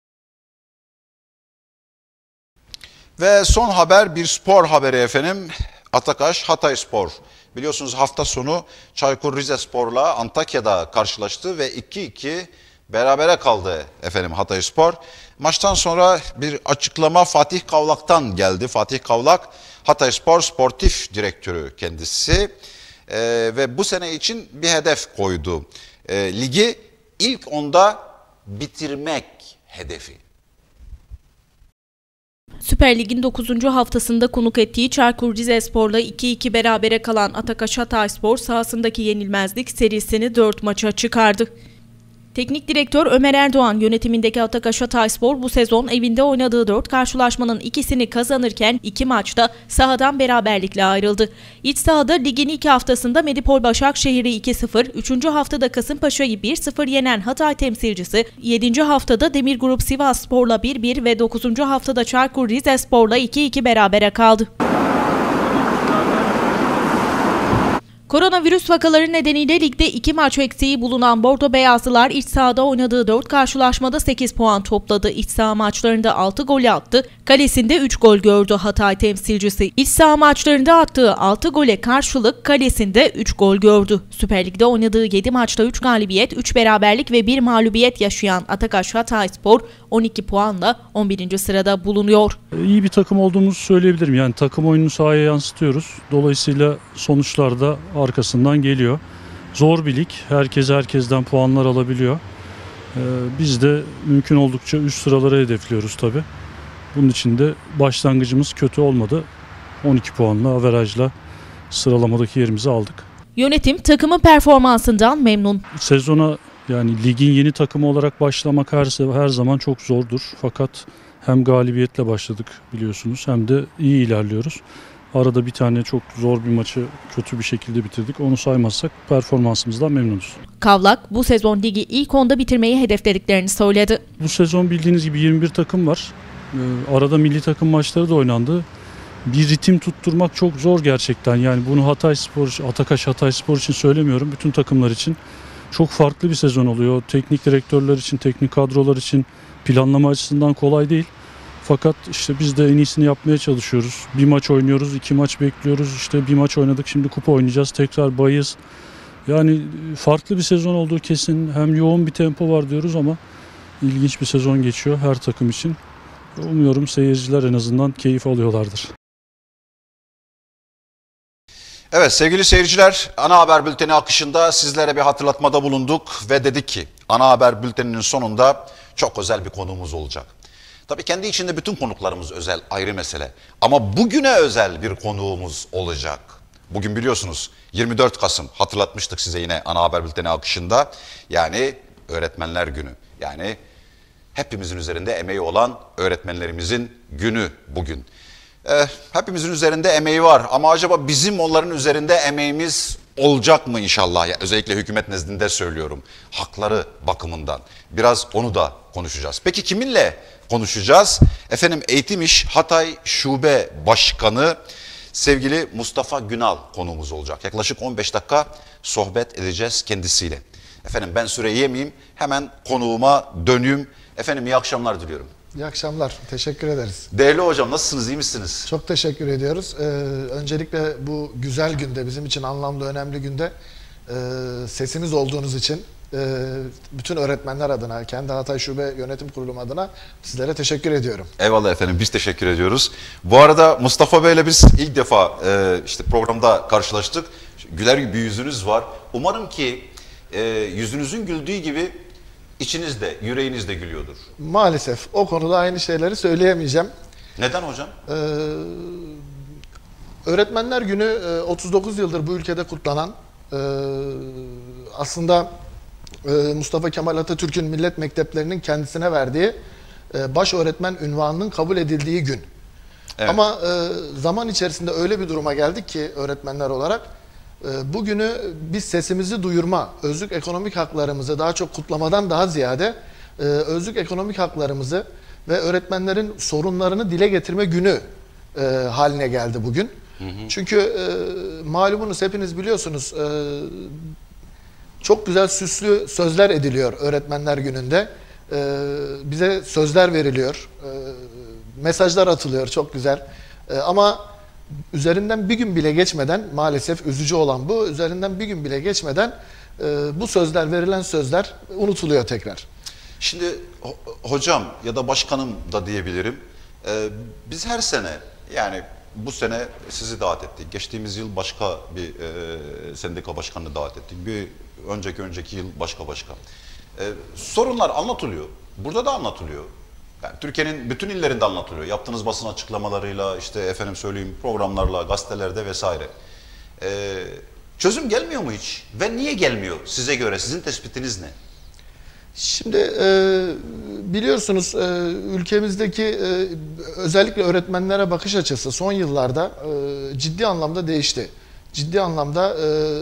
Ve son haber bir spor haberi efendim. Atakaş Hatayspor. Biliyorsunuz hafta sonu Çaykur Rizespor'la Antakya'da karşılaştı ve 2-2 berabere kaldı efendim Hatayspor. Maçtan sonra bir açıklama Fatih Kavlak'tan geldi. Fatih Kavlak Hatayspor Sportif Direktörü kendisi ve bu sene için bir hedef koydu. Ligi ilk 10'da bitirmek hedefi.
Süper Lig'in 9. haftasında konuk ettiği Çaykur Rizespor'la 2-2 berabere kalan Atakaş Hatayspor sahasındaki yenilmezlik serisini 4 maça çıkardı. Teknik direktör Ömer Erdoğan yönetimindeki Atakaş Hatayspor bu sezon evinde oynadığı 4 karşılaşmanın ikisini kazanırken 2 maçta sahadan beraberlikle ayrıldı. İç sahada ligin ilk haftasında Medipol Başakşehir'i 2-0, 3. haftada Kasımpaşa'yı 1-0 yenen Hatay temsilcisi, 7. haftada Demirgrup Sivasspor'la 1-1 ve 9. haftada Çaykur Rizespor'la 2-2 berabere kaldı. Koronavirüs vakaları nedeniyle ligde 2 maç eksiği bulunan Bordo Beyazlılar iç sahada oynadığı 4 karşılaşmada 8 puan topladı. İç saha maçlarında 6 gol attı. Kalesinde 3 gol gördü Hatay temsilcisi. İç saha maçlarında attığı 6 gole karşılık kalesinde 3 gol gördü. Süper Lig'de oynadığı 7 maçta 3 galibiyet, 3 beraberlik ve 1 mağlubiyet yaşayan Atakaş Hatayspor 12 puanla 11. sırada bulunuyor.
İyi bir takım olduğumuzu söyleyebilirim. Yani takım oyununu sahaya yansıtıyoruz. Dolayısıyla sonuçlar da arkasından geliyor. Zor bir lig. Herkes herkesten puanlar alabiliyor. Biz de mümkün oldukça üst sıraları hedefliyoruz tabii. Bunun için de başlangıcımız kötü olmadı. 12 puanla, averajla sıralamadaki yerimizi aldık.
Yönetim takımın performansından memnun.
Sezona yani ligin yeni takımı olarak başlamak her zaman çok zordur. Fakat hem galibiyetle başladık biliyorsunuz hem de iyi ilerliyoruz. Arada bir tane çok zor bir maçı kötü bir şekilde bitirdik. Onu saymazsak performansımızdan memnunuz.
Kavlak bu sezon ligi ilk 10'da bitirmeyi hedeflediklerini söyledi.
Bu sezon bildiğiniz gibi 21 takım var. Arada milli takım maçları da oynandı. Bir ritim tutturmak çok zor gerçekten. Yani bunu Atakaş Hatayspor için söylemiyorum. Bütün takımlar için çok farklı bir sezon oluyor. Teknik direktörler için, teknik kadrolar için planlama açısından kolay değil. Fakat işte biz de en iyisini yapmaya çalışıyoruz. Bir maç oynuyoruz, 2 maç bekliyoruz. İşte bir maç oynadık, şimdi kupa oynayacağız. Tekrar bayız. Yani farklı bir sezon olduğu kesin. Hem yoğun bir tempo var diyoruz ama ilginç bir sezon geçiyor her takım için. Umuyorum seyirciler en azından keyif alıyorlardır.
Evet sevgili seyirciler, ana haber bülteni akışında sizlere bir hatırlatmada bulunduk ve dedik ki ana haber bülteninin sonunda çok özel bir konuğumuz olacak. Tabii kendi içinde bütün konuklarımız özel, ayrı mesele. Ama bugüne özel bir konuğumuz olacak. Bugün biliyorsunuz 24 Kasım, hatırlatmıştık size yine ana haber bülteni akışında. Yani Öğretmenler Günü. Yani hepimizin üzerinde emeği olan öğretmenlerimizin günü bugün. Hepimizin üzerinde emeği var ama acaba bizim onların üzerinde emeğimiz olacak mı inşallah? Ya, özellikle hükümet nezdinde söylüyorum. Hakları bakımından. Biraz onu da konuşacağız. Peki kiminle konuşacağız? Efendim Eğitim İş Hatay Şube Başkanı sevgili Mustafa Günal konuğumuz olacak. Yaklaşık 15 dakika sohbet edeceğiz kendisiyle. Efendim ben süreyi yemeyeyim, hemen konuğuma döneyim. Efendim iyi akşamlar diliyorum.
İyi akşamlar, teşekkür ederiz.
Değerli hocam nasılsınız, iyi misiniz?
Çok teşekkür ediyoruz. Öncelikle bu güzel günde, bizim için anlamlı, önemli günde sesimiz olduğunuz için bütün öğretmenler adına, kendi Hatay Şube Yönetim Kurulu'm adına sizlere teşekkür ediyorum.
Eyvallah efendim, biz teşekkür ediyoruz. Bu arada Mustafa Bey'le biz ilk defa işte programda karşılaştık. Güler bir yüzünüz var. Umarım ki yüzünüzün güldüğü gibi içiniz de, yüreğiniz de gülüyordur.
Maalesef o konuda aynı şeyleri söyleyemeyeceğim.
Neden hocam?
Öğretmenler Günü 39 yıldır bu ülkede kutlanan, aslında Mustafa Kemal Atatürk'ün millet mekteplerinin kendisine verdiği baş öğretmen unvanının kabul edildiği gün.
Evet.
Ama zaman içerisinde öyle bir duruma geldik ki öğretmenler olarak bugünü biz sesimizi duyurma, özlük ekonomik haklarımızı daha çok kutlamadan daha ziyade özlük ekonomik haklarımızı ve öğretmenlerin sorunlarını dile getirme günü haline geldi bugün. Hı hı. Çünkü malumunuz, hepiniz biliyorsunuz, çok güzel süslü sözler ediliyor öğretmenler gününde. Bize sözler veriliyor, mesajlar atılıyor, çok güzel. Ama üzerinden bir gün bile geçmeden, maalesef üzücü olan bu, üzerinden bir gün bile geçmeden bu sözler, verilen sözler unutuluyor tekrar.
Şimdi hocam ya da başkanım da diyebilirim, biz her sene, yani bu sene sizi davet ettik. Geçtiğimiz yıl başka bir sendika başkanını davet ettik. Bir önceki yıl başka başkan. Sorunlar anlatılıyor. Burada da anlatılıyor. Yani Türkiye'nin bütün illerinde anlatılıyor. Yaptığınız basın açıklamalarıyla, işte efendim söyleyeyim programlarla, gazetelerde vesaire. Çözüm gelmiyor mu hiç? Ve niye gelmiyor size göre? Sizin tespitiniz ne?
Şimdi biliyorsunuz ülkemizdeki özellikle öğretmenlere bakış açısı son yıllarda ciddi anlamda değişti. Ciddi anlamda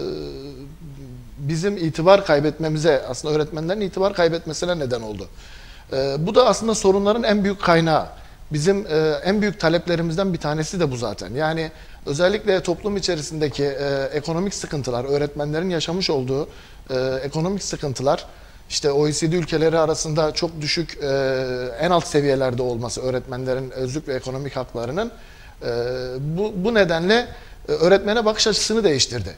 bizim itibar kaybetmemize, aslında öğretmenlerin itibar kaybetmesine neden oldu. Bu da aslında sorunların en büyük kaynağı. Bizim en büyük taleplerimizden bir tanesi de bu zaten. Yani özellikle toplum içerisindeki ekonomik sıkıntılar, öğretmenlerin yaşamış olduğu ekonomik sıkıntılar, işte OECD ülkeleri arasında çok düşük, en alt seviyelerde olması öğretmenlerin özlük ve ekonomik haklarının, bu nedenle öğretmene bakış açısını değiştirdi.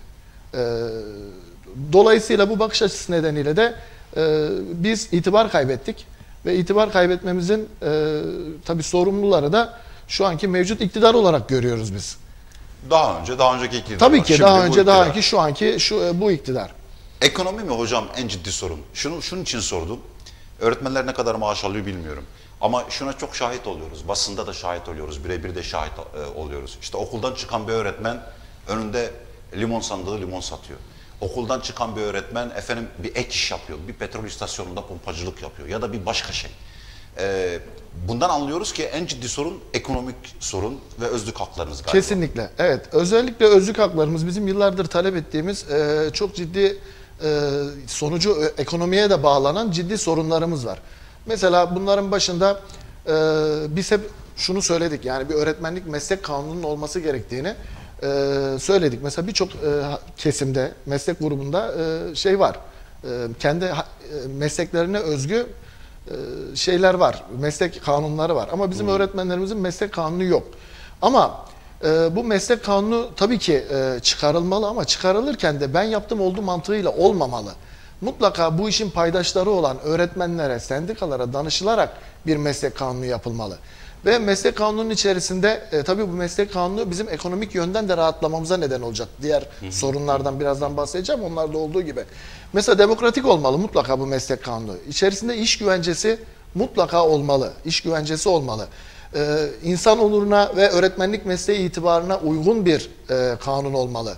Dolayısıyla bu bakış açısı nedeniyle de biz itibar kaybettik. Ve itibar kaybetmemizin tabii sorumluları da şu anki mevcut iktidar olarak görüyoruz biz.
Daha önceki iktidar.
Tabii ki
Şimdi
daha önce,
iktidar.
daha önce, şu anki bu iktidar.
Ekonomi mi hocam en ciddi sorun? Şunun için sordum. Öğretmenler ne kadar maaş alıyor bilmiyorum. Ama şuna çok şahit oluyoruz. Basında da şahit oluyoruz. Birebir de şahit oluyoruz. İşte okuldan çıkan bir öğretmen önünde limon sandığı limon satıyor. Okuldan çıkan bir öğretmen efendim bir ek iş yapıyor. Bir petrol istasyonunda pompacılık yapıyor. Ya da bir başka şey. Bundan anlıyoruz ki en ciddi sorun ekonomik sorun ve özlük haklarınız galiba.
Kesinlikle. Evet. Özellikle özlük haklarımız bizim yıllardır talep ettiğimiz çok ciddi sonucu ekonomiye de bağlanan ciddi sorunlarımız var. Mesela bunların başında biz hep şunu söyledik. Yani bir öğretmenlik meslek kanununun olması gerektiğini söyledik. Mesela birçok kesimde, meslek grubunda şey var. Kendi mesleklerine özgü şeyler var. Meslek kanunları var. Ama bizim öğretmenlerimizin meslek kanunu yok. Ama bu meslek kanunu tabii ki çıkarılmalı ama çıkarılırken de ben yaptım oldu mantığıyla olmamalı. Mutlaka bu işin paydaşları olan öğretmenlere, sendikalara danışılarak bir meslek kanunu yapılmalı. Ve meslek kanununun içerisinde tabii bu meslek kanunu bizim ekonomik yönden de rahatlamamıza neden olacak. Diğer sorunlardan birazdan bahsedeceğim, onlarda olduğu gibi. Mesela demokratik olmalı mutlaka bu meslek kanunu. İçerisinde iş güvencesi mutlaka olmalı. İş güvencesi olmalı. İnsan onuruna ve öğretmenlik mesleği itibarına uygun bir kanun olmalı.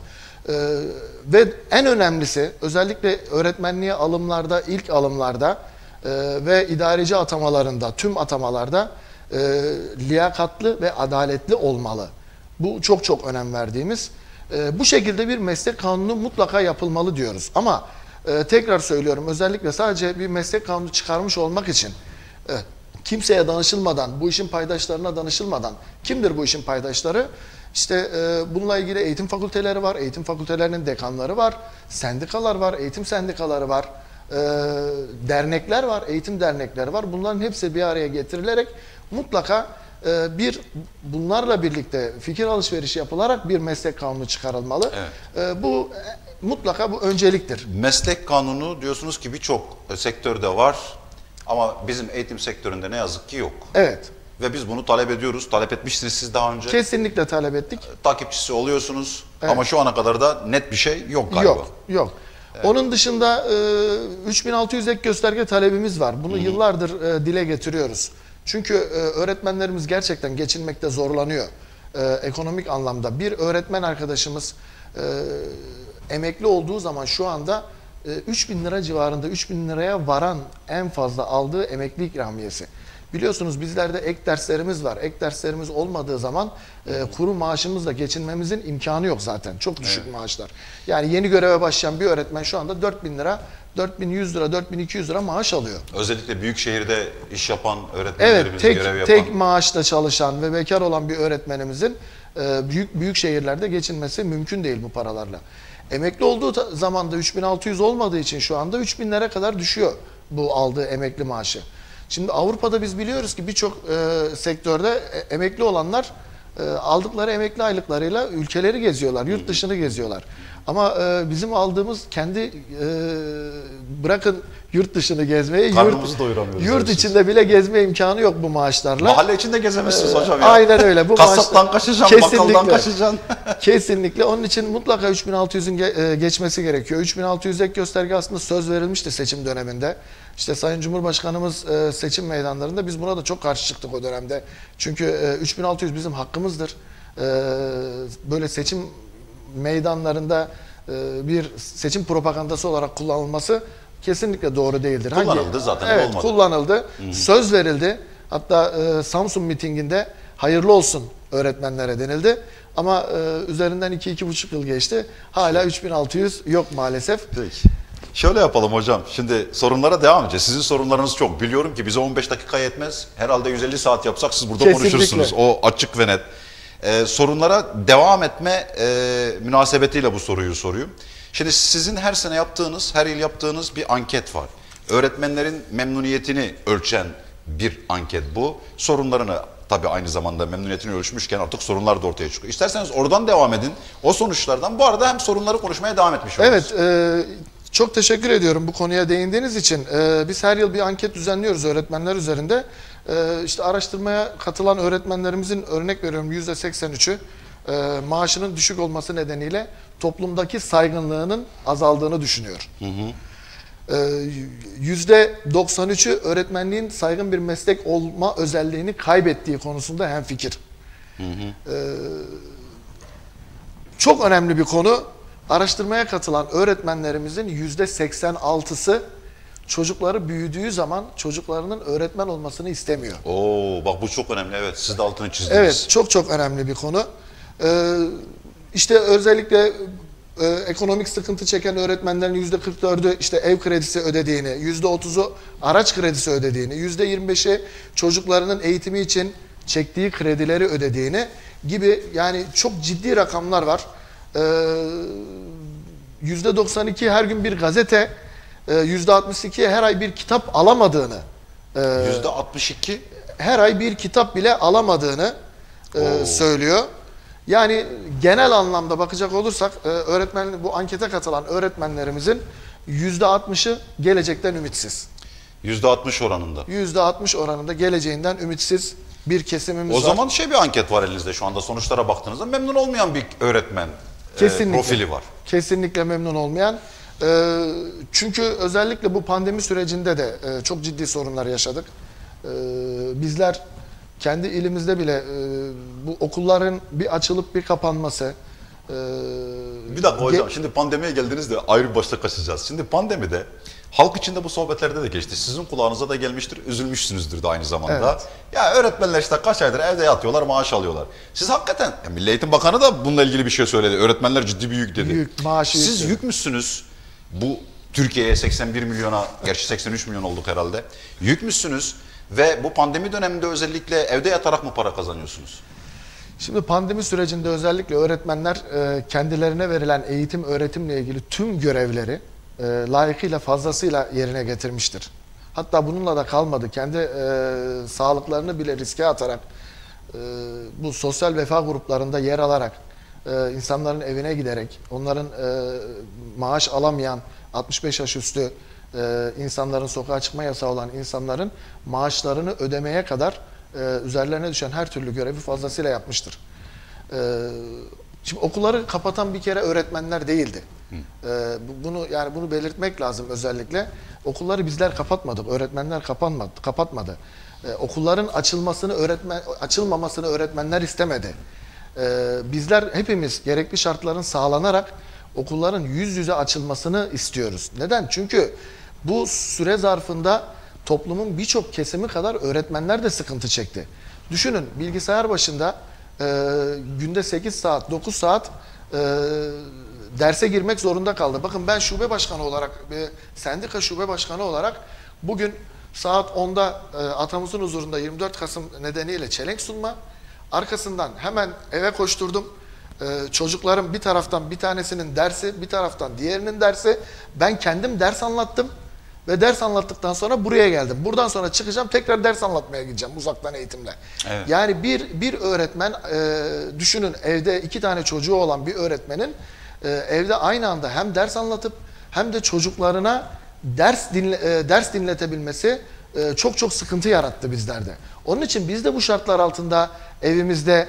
Ve en önemlisi özellikle öğretmenliğe alımlarda, ilk alımlarda ve idareci atamalarında, tüm atamalarda liyakatlı ve adaletli olmalı. Bu çok çok önem verdiğimiz. Bu şekilde bir meslek kanunu mutlaka yapılmalı diyoruz. Ama tekrar söylüyorum, özellikle sadece bir meslek kanunu çıkarmış olmak için kimseye danışılmadan, bu işin paydaşlarına danışılmadan, kimdir bu işin paydaşları? İşte bununla ilgili eğitim fakülteleri var, eğitim fakültelerinin dekanları var, sendikalar var, eğitim sendikaları var, dernekler var, eğitim dernekleri var. Bunların hepsi bir araya getirilerek mutlaka bunlarla birlikte fikir alışverişi yapılarak bir meslek kanunu çıkarılmalı. Evet. Mutlaka bu önceliktir.
Meslek kanunu diyorsunuz ki birçok sektörde var ama bizim eğitim sektöründe ne yazık ki yok.
Evet.
Ve biz bunu talep ediyoruz. Talep etmişsiniz siz daha önce.
Kesinlikle talep ettik.
Takipçisi oluyorsunuz.
Evet.
Ama şu ana kadar da net bir şey yok galiba.
Yok. Evet. Onun dışında 3600 ek gösterge talebimiz var. Bunu yıllardır dile getiriyoruz. Çünkü öğretmenlerimiz gerçekten geçinmekte zorlanıyor. Ekonomik anlamda. Bir öğretmen arkadaşımız emekli olduğu zaman şu anda 3000 lira civarında, 3000 liraya varan en fazla aldığı emekli ikramiyesi. Biliyorsunuz bizlerde ek derslerimiz var. Ek derslerimiz olmadığı zaman kuru maaşımızla geçinmemizin imkanı yok zaten. Çok düşük maaşlar. Yani yeni göreve başlayan bir öğretmen şu anda 4000 lira, 4100 lira, 4200 lira maaş alıyor.
Özellikle büyük şehirde iş yapan öğretmenlerimiz, görev yapan.
Evet, tek maaşla çalışan ve bekar olan bir öğretmenimizin büyük şehirlerde geçinmesi mümkün değil bu paralarla. Emekli olduğu zaman da 3600 olmadığı için şu anda 3000'lere kadar düşüyor bu aldığı emekli maaşı. Şimdi Avrupa'da biz biliyoruz ki birçok sektörde emekli olanlar aldıkları emekli aylıklarıyla ülkeleri geziyorlar, yurt dışını geziyorlar. Ama bizim aldığımız bırakın yurt dışını gezmeyi, yurt içinde bile gezme imkanı yok bu maaşlarla.
Mahalle içinde gezemezsiniz hocam ya.
Aynen öyle. Bu
kasaptan kaçacaksın, bakkaldan kaçacaksın.
Kesinlikle. Onun için mutlaka 3600'ün geçmesi gerekiyor. 3600 ek gösterge aslında söz verilmişti seçim döneminde. İşte Sayın Cumhurbaşkanımız seçim meydanlarında biz buna da çok karşı çıktık o dönemde. Çünkü 3600 bizim hakkımızdır. Böyle seçim meydanlarında bir seçim propagandası olarak kullanılması kesinlikle doğru değildir.
Kullanıldı zaten,
evet,
olmadı.
Kullanıldı. Hı-hı. Söz verildi. Hatta Samsun mitinginde hayırlı olsun öğretmenlere denildi. Ama üzerinden 2-2,5 yıl geçti. Hala 3600 yok maalesef.
Peki. Şöyle yapalım hocam. Şimdi sorunlara devam edeceğiz. Sizin sorunlarınız çok. Biliyorum ki bize 15 dakika yetmez. Herhalde 150 saat yapsak siz burada
kesinlikle
konuşursunuz. O açık ve net. Sorunlara devam etme münasebetiyle bu soruyu soruyorum. Şimdi sizin her sene yaptığınız, her yıl yaptığınız bir anket var. Öğretmenlerin memnuniyetini ölçen bir anket bu. Sorunlarını tabii aynı zamanda memnuniyetini ölçmüşken artık sorunlar da ortaya çıkıyor. İsterseniz oradan devam edin. O sonuçlardan bu arada hem sorunları konuşmaya devam etmiş oluruz.
Evet. Çok teşekkür ediyorum bu konuya değindiğiniz için. Biz her yıl bir anket düzenliyoruz öğretmenler üzerinde. İşte araştırmaya katılan öğretmenlerimizin örnek veriyorum %83'ü maaşının düşük olması nedeniyle toplumdaki saygınlığının azaldığını düşünüyor. %93'ü öğretmenliğin saygın bir meslek olma özelliğini kaybettiği konusunda hemfikir. Çok önemli bir konu. Araştırmaya katılan öğretmenlerimizin %86'sı çocukları büyüdüğü zaman çocuklarının öğretmen olmasını istemiyor.
Oo, bak bu çok önemli. Evet, siz de altını çizdiniz.
Evet, çok önemli bir konu. İşte özellikle ekonomik sıkıntı çeken öğretmenlerin %44'ü işte ev kredisi ödediğini, %30'u araç kredisi ödediğini, %25'i çocuklarının eğitimi için çektiği kredileri ödediğini gibi yani çok ciddi rakamlar var. %92 her gün bir gazete, %62 her ay bir kitap alamadığını,
%62
her ay bir kitap bile alamadığını söylüyor. Yani genel anlamda bakacak olursak bu ankete katılan öğretmenlerimizin %60'ı gelecekten ümitsiz.
%60 oranında.
%60 oranında geleceğinden ümitsiz bir kesimimiz var.
O zaman bir anket var elinizde şu anda, sonuçlara baktığınızda memnun olmayan bir öğretmen profili var.
Kesinlikle memnun olmayan. Çünkü özellikle bu pandemi sürecinde de çok ciddi sorunlar yaşadık. Bizler kendi ilimizde bile bu okulların bir açılıp bir kapanması.
Bir dakika hocam, şimdi pandemiye geldiniz de ayrı bir başlık açacağız. Şimdi pandemide halk içinde bu sohbetlerde de geçti. Sizin kulağınıza da gelmiştir, üzülmüşsünüzdür de aynı zamanda.
Evet.
Ya öğretmenler işte kaç aydır evde yatıyorlar, maaş alıyorlar. Siz hakikaten, ya Milli Eğitim Bakanı da bununla ilgili bir şey söyledi. Öğretmenler ciddi bir yük dedi.
Yük, maaşı
Siz
yük.
yük müsünüz? Bu Türkiye'ye 81 milyona, gerçi 83 milyon olduk herhalde. Yük müsünüz? Ve bu pandemi döneminde özellikle evde yatarak mı para kazanıyorsunuz?
Şimdi pandemi sürecinde özellikle öğretmenler kendilerine verilen eğitim, öğretimle ilgili tüm görevleri layıkıyla, fazlasıyla yerine getirmiştir. Hatta bununla da kalmadı. Kendi sağlıklarını bile riske atarak, bu sosyal vefa gruplarında yer alarak, insanların evine giderek, onların maaş alamayan 65 yaş üstü insanların, sokağa çıkma yasağı olan insanların maaşlarını ödemeye kadar üzerlerine düşen her türlü görevi fazlasıyla yapmıştır. Şimdi okulları kapatan bir kere öğretmenler değildi. Bunu belirtmek lazım özellikle. Okulları bizler kapatmadık, öğretmenler kapatmadı. Okulların açılmamasını öğretmenler istemedi. Bizler hepimiz gerekli şartların sağlanarak okulların yüz yüze açılmasını istiyoruz. Neden? Çünkü bu süre zarfında toplumun birçok kesimi kadar öğretmenler de sıkıntı çekti. Düşünün, bilgisayar başında günde 8 saat, 9 saat derse girmek zorunda kaldı. Bakın ben şube başkanı olarak, sendika şube başkanı olarak bugün saat 10'da atamızın huzurunda 24 Kasım nedeniyle çelenk sunma, arkasından hemen eve koşturdum. Çocuklarım bir taraftan bir tanesinin dersi, bir taraftan diğerinin dersi. Ben kendim ders anlattım ve ders anlattıktan sonra buraya geldim. Buradan sonra çıkacağım, tekrar ders anlatmaya gideceğim uzaktan eğitimle. Evet. Yani bir öğretmen, düşünün, evde 2 tane çocuğu olan bir öğretmenin evde aynı anda hem ders anlatıp hem de çocuklarına ders dinletebilmesi çok sıkıntı yarattı bizlerde. Onun için biz de bu şartlar altında evimizde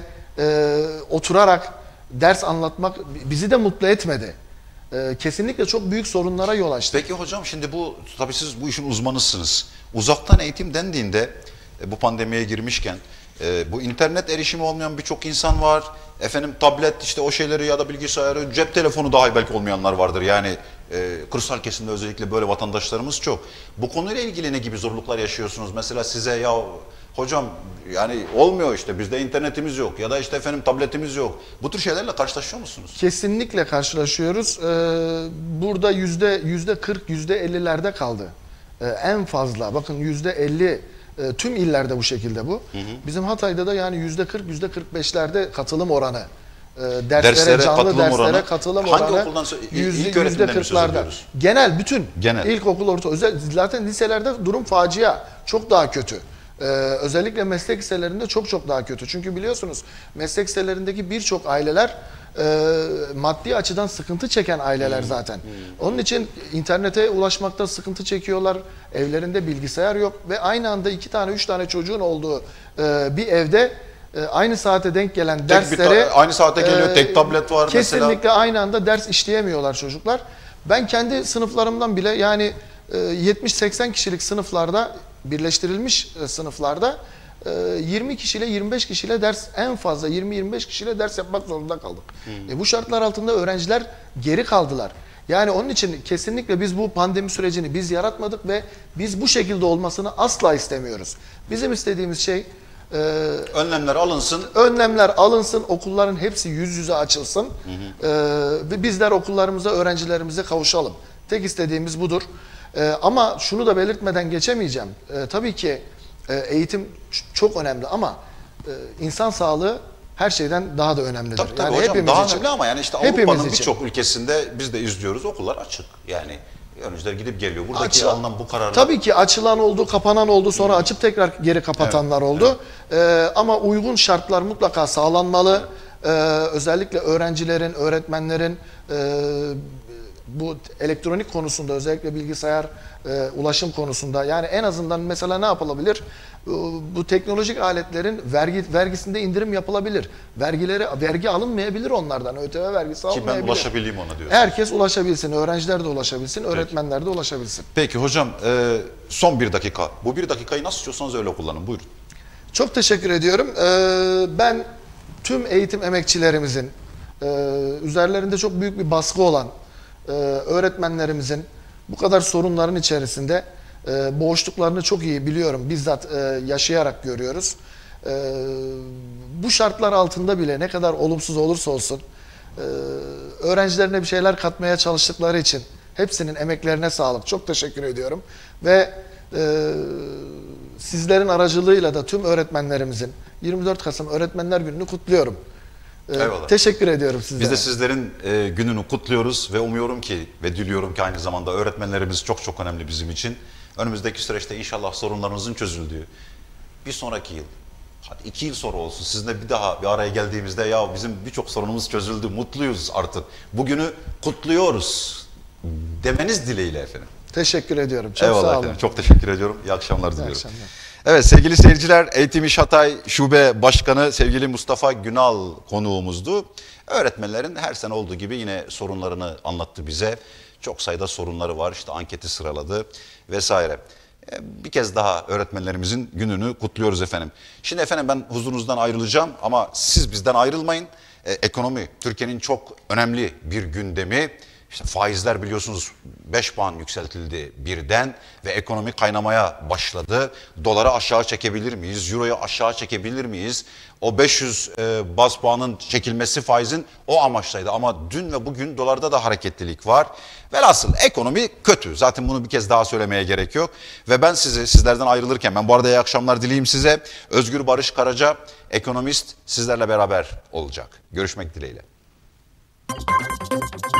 oturarak ders anlatmak bizi de mutlu etmedi. Kesinlikle çok büyük sorunlara yol açtı.
Peki hocam, şimdi bu, tabii siz bu işin uzmanısınız. Uzaktan eğitim dendiğinde bu pandemiye girmişken bu internet erişimi olmayan birçok insan var. Efendim tablet, işte o şeyleri ya da bilgisayarı, cep telefonu dahi belki olmayanlar vardır. Yani kırsal kesimde özellikle böyle vatandaşlarımız çok. Bu konuyla ilgili ne gibi zorluklar yaşıyorsunuz? Mesela size ya hocam yani olmuyor, işte bizde internetimiz yok ya da işte efendim tabletimiz yok. Bu tür şeylerle karşılaşıyor musunuz?
Kesinlikle karşılaşıyoruz. Burada %40, %50'lerde kaldı. En fazla bakın %50 tüm illerde bu şekilde bu. Bizim Hatay'da da yani %40, %45'lerde katılım oranı. Derslere, canlı derslere katılım oranı.
Hangi okuldan ilk öğretimden mi söz ediyoruz?
Genel bütün.
Genel.
İlkokul, orta, zaten liselerde durum facia. Çok daha kötü. Özellikle meslek liselerinde çok daha kötü. Çünkü biliyorsunuz meslek liselerindeki birçok aileler maddi açıdan sıkıntı çeken aileler zaten. Onun için internete ulaşmakta sıkıntı çekiyorlar. Evlerinde bilgisayar yok ve aynı anda 2 tane 3 tane çocuğun olduğu bir evde aynı saate denk gelen derslere
aynı saate geliyor, tek tablet var
kesinlikle
mesela.
Aynı anda ders işleyemiyorlar çocuklar. Ben kendi sınıflarımdan bile yani 70-80 kişilik sınıflarda, birleştirilmiş sınıflarda 20 kişiyle 25 kişiyle ders, en fazla 20-25 kişiyle ders yapmak zorunda kaldık. Bu şartlar altında öğrenciler geri kaldılar. Yani onun için kesinlikle biz bu pandemi sürecini biz yaratmadık ve biz bu şekilde olmasını asla istemiyoruz. Bizim istediğimiz şey
önlemler alınsın.
Önlemler alınsın, okulların hepsi yüz yüze açılsın ve bizler okullarımıza, öğrencilerimize kavuşalım. Tek istediğimiz budur. Ama şunu da belirtmeden geçemeyeceğim. Tabii ki eğitim çok önemli ama insan sağlığı her şeyden daha da önemlidir.
Tabii
yani
hocam,
hepimiz
daha
için,
önemli ama yani işte Avrupa'nın birçok ülkesinde biz de izliyoruz, okullar açık. Yani öğrenciler gidip geliyor. Buradaki alınan bu kararlar.
Tabii ki açılan oldu, kapanan oldu, sonra açıp tekrar geri kapatanlar oldu. Evet. Ama uygun şartlar mutlaka sağlanmalı. Özellikle öğrencilerin, öğretmenlerin bu elektronik konusunda, özellikle bilgisayar ulaşım konusunda, yani en azından mesela ne yapılabilir? Bu teknolojik aletlerin vergisinde indirim yapılabilir. Vergi alınmayabilir onlardan. ÖTV vergisi
Ki
alınmayabilir.
ben ulaşabileyim ona diyorsun.
Herkes ulaşabilsin. Öğrenciler de ulaşabilsin. Öğretmenler de ulaşabilsin.
Peki hocam, son bir dakika. Bu bir dakikayı nasıl istiyorsanız öyle kullanın. Buyurun.
Çok teşekkür ediyorum. Ben tüm eğitim emekçilerimizin, üzerlerinde çok büyük bir baskı olan öğretmenlerimizin bu kadar sorunların içerisinde boğuştuklarını çok iyi biliyorum. Bizzat yaşayarak görüyoruz. Bu şartlar altında bile ne kadar olumsuz olursa olsun öğrencilerine bir şeyler katmaya çalıştıkları için hepsinin emeklerine sağlık. Çok teşekkür ediyorum. Ve sizlerin aracılığıyla da tüm öğretmenlerimizin 24 Kasım Öğretmenler Günü'nü kutluyorum.
Eyvallah.
Teşekkür ediyorum sizlere.
Biz de sizlerin gününü kutluyoruz ve umuyorum ki ve diliyorum ki aynı zamanda öğretmenlerimiz çok çok önemli bizim için. Önümüzdeki süreçte inşallah sorunlarınızın çözüldüğü, bir sonraki yıl, hadi 2 yıl sonra olsun, sizinle bir daha bir araya geldiğimizde ya bizim birçok sorunumuz çözüldü, mutluyuz artık, bugünü kutluyoruz demeniz dileğiyle efendim.
Teşekkür ediyorum. Çok
Eyvallah
sağ olun.
efendim. Çok teşekkür ediyorum. İyi akşamlar diliyorum.
akşamlar.
Evet sevgili seyirciler, Eğitim İş Hatay Şube Başkanı sevgili Mustafa Günal konuğumuzdu. Öğretmenlerin her sene olduğu gibi yine sorunlarını anlattı bize. Çok sayıda sorunları var. İşte anketi sıraladı vesaire. Bir kez daha öğretmenlerimizin gününü kutluyoruz efendim. Şimdi efendim ben huzurunuzdan ayrılacağım ama siz bizden ayrılmayın. Ekonomi Türkiye'nin çok önemli bir gündemi. İşte faizler biliyorsunuz 5 puan yükseltildi birden ve ekonomi kaynamaya başladı. Doları aşağı çekebilir miyiz? Euro'yu aşağı çekebilir miyiz? O 500 baz puanın çekilmesi faizin o amaçtaydı. Ama dün ve bugün dolarda da hareketlilik var. Velhasıl ekonomi kötü. Zaten bunu bir kez daha söylemeye gerek yok. Ve ben sizlerden ayrılırken, ben bu arada iyi akşamlar dileyim size. Özgür Barış Karaca, ekonomist, sizlerle beraber olacak. Görüşmek dileğiyle.